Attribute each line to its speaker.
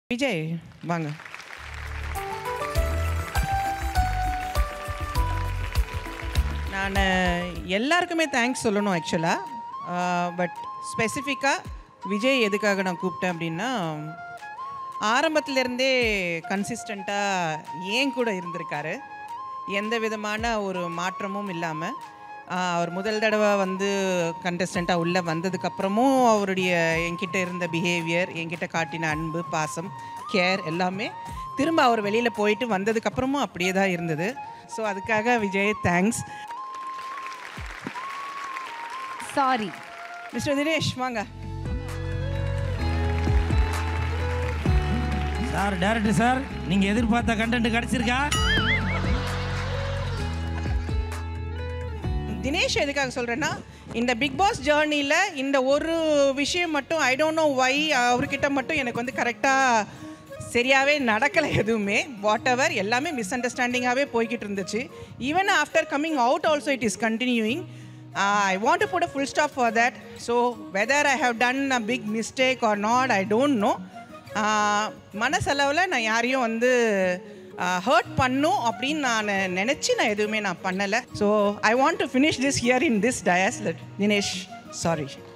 Speaker 1: விஜய் வாங்க. நான் எல்லாருக்குமே தேங்க்ஸ் சொல்லணும் ஆக்சுவலாக. பட் ஸ்பெசிஃபிக்காக விஜய் எதுக்காக நான் கூப்பிட்டேன் அப்படின்னா, ஆரம்பத்துலேருந்தே கன்சிஸ்டண்ட்டாக ஏன் கூட இருந்திருக்காரு. எந்த விதமான ஒரு மாற்றமும் இல்லாமல் அவர் முதல் தடவை வந்து கண்டஸ்டண்ட்டாக உள்ளே வந்ததுக்கப்புறமும் அவருடைய என்கிட்ட இருந்த பிஹேவியர், என்கிட்ட காட்டின அன்பு, பாசம், கேர் எல்லாமே திரும்ப அவர் வெளியில் போயிட்டு வந்ததுக்கப்புறமும் அப்படியே தான் இருந்தது. ஸோ அதுக்காக Vijay thanks.
Speaker 2: Sorry
Speaker 1: mister Dinesh வாங்க.
Speaker 3: சார், டைரக்டர் சார், நீங்கள் எதிர்பார்த்த கண்டென்ட் கிடச்சிருக்கா?
Speaker 1: தினேஷ் எதுக்காக சொல்கிறேன்னா, இந்த பிக் பாஸ் ஜேர்னியில் இந்த ஒரு விஷயம் மட்டும் ஐ டோன்ட் நோ வை அவர்கிட்ட மட்டும் எனக்கு வந்து கரெக்டாக சரியாகவே நடக்கலை. எதுவுமே வாட் எவர் எல்லாமே மிஸ் அண்டர்ஸ்டாண்டிங்காகவே போய்கிட்டு இருந்துச்சு. Even after coming out also it is continuing. I want to put a full stop for that. So whether I have done a big mistake or not, I don't know. மனசளவில் நான் யாரையும் வந்து hurt பண்ணும் அப்படின்னு நான் நினச்சி நான் எதுவுமே நான் பண்ணலை. So I want to finish this here in this dais. Dinesh, sorry.